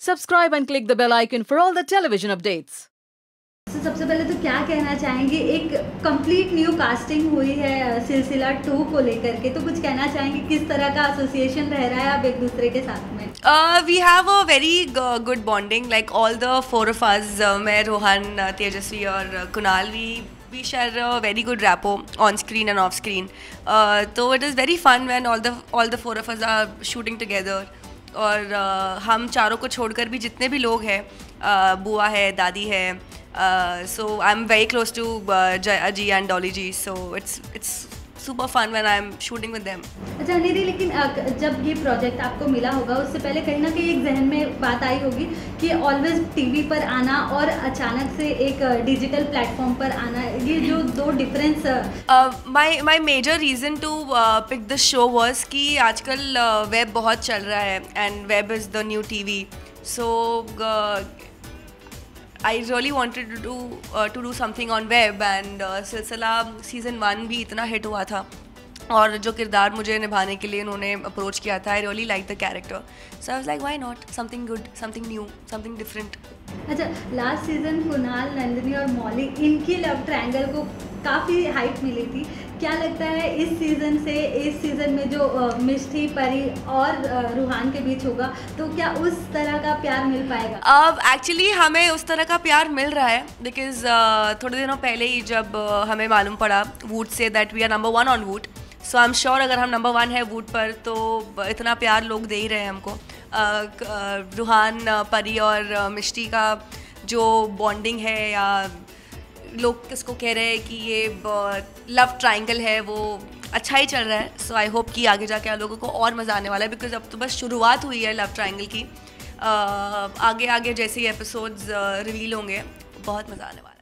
Subscribe and click the bell icon for all the television updates. सबसे पहले तो क्या कहना चाहेंगे, एक कंप्लीट न्यू कास्टिंग हुई है सिलसिला 2 को लेकर के, तो कुछ कहना चाहेंगे किस तरह का एसोसिएशन रह रहा है आप एक दूसरे के साथ में? We have a very good bonding, like all the four of us, मैं, रोहन, तेजस्वी और Kunal, we share a very good rapport on screen and off screen. So it is very fun when all the four of us are shooting together. और हम चारों को छोड़कर भी जितने भी लोग हैं, बुआ है, दादी है, so I'm very close to Aji and Dolly ji, so it's super fun when I'm shooting with them. अच्छा निधि, लेकिन जब ये प्रोजेक्ट आपको मिला होगा उससे पहले कहीं ना कहीं एक जहन में बात आई होगी कि ऑलवेज टीवी पर आना और अचानक से एक डिजिटल प्लेटफॉर्म पर आना, ये जो दो difference. my major reason to pick this show was कि आजकल वेब बहुत चल रहा है and web is the new TV, so I really wanted to do something on web and सिलसिला season 1 भी इतना हिट हुआ था और जो किरदार मुझे निभाने के लिए उन्होंने अप्रोच किया था, I really liked the character, so I was like why not, something good, something new, something different. अच्छा, लास्ट सीजन कुणाल, नंदिनी और मौली, इनकी लव ट्रायंगल को काफ़ी हाइप मिली थी। क्या लगता है इस सीज़न में जो मिष्टी, परी और रूहान के बीच होगा, तो क्या उस तरह का प्यार मिल पाएगा? अब एक्चुअली हमें उस तरह का प्यार मिल रहा है बिकॉज थोड़े दिनों पहले ही जब हमें मालूम पड़ा वूट से that we are number 1 on Voot, so I am sure अगर हम नंबर 1 है वूट पर तो इतना प्यार लोग दे ही रहे हैं हमको। रूहान, परी और मिष्टी का जो बॉन्डिंग है, या लोग किसको कह रहे हैं कि ये लव ट्रायंगल है, वो अच्छा ही चल रहा है। सो आई होप कि आगे जाके लोगों को और मज़ा आने वाला है बिकॉज अब तो बस शुरुआत हुई है लव ट्रायंगल की। आगे आगे जैसे ही एपिसोड्स रिवील होंगे बहुत मज़ा आने वाला है।